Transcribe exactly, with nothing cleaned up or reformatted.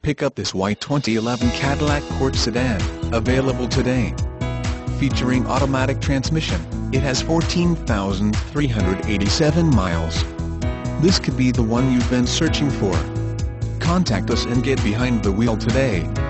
Pick up this white twenty eleven Cadillac C T S Sedan, available today. Featuring automatic transmission, it has fourteen thousand three hundred eighty-seven miles. This could be the one you've been searching for. Contact us and get behind the wheel today.